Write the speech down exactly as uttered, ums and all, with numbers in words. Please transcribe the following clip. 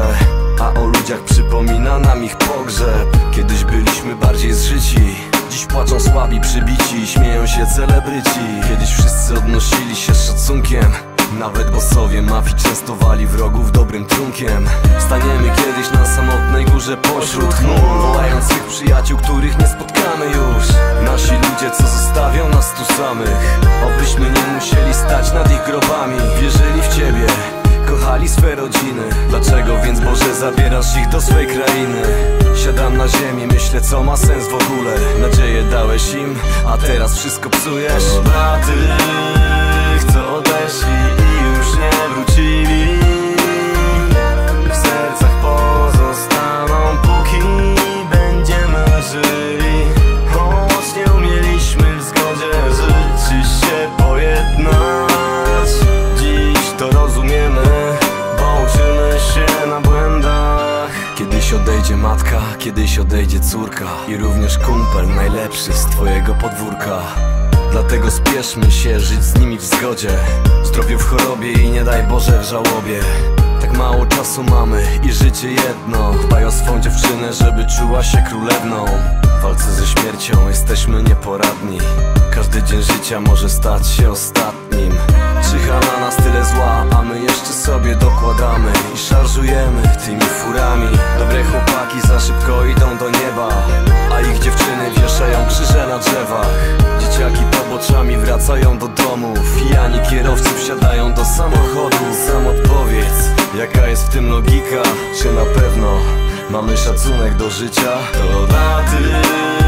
a o ludziach przypomina nam ich pogrzeb. Kiedyś byliśmy bardziej zżyci, dziś płaczą słabi, przybici, śmieją się celebryci. Kiedyś wszyscy odnosili się z szacunkiem, nawet bossowie mafii częstowali wrogów dobrym trunkiem. Staniemy kiedyś na samotnej górze pośród chmur, wołających przyjaciół, których nie spotkamy już. Nasi ludzie, co zostawią nas tu samych, obyśmy nie musieli stać nad ich grobami. Wierzyli w Ciebie, kochali swe rodziny. Dlaczego więc, Boże, zabierasz ich do swej krainy? Siadam na ziemi, myślę, co ma sens w ogóle. Nadzieję dałeś im, a teraz wszystko psujesz. To dla tych, co odeszli i już nie wrócili. W sercach pozostaną, póki będziemy żyli. Choć nie umieliśmy w zgodzie żyć się pojednać, dziś to rozumiemy, bo uczymy się na błędach. Kiedyś odejdzie matka, kiedyś odejdzie córka i również kumpel najlepszy z twojego podwórka. Dlatego spieszmy się żyć z nimi w zgodzie, zdrowiu w chorobie i nie daj Boże w żałobie. Tak mało czasu mamy i życie jedno. Dbaj o swą dziewczynę, żeby czuła się królewną. W walce ze śmiercią jesteśmy nieporadni. Każdy dzień życia może stać się ostatnim. Czyha na nas tyle zła, a my jeszcze sobie dokładamy i szarżujemy tymi furami. Dobre chłopaki za szybko idą do nieba, a ich dziewczyny wieszają krzyże na drzewach. Dzieciaki poboczami wracają do domów, pijani kierowcy wsiadają do samochodu. Sam odpowiedz, jaka jest w tym logika? Czy na pewno mamy szacunek do życia? To dla tych,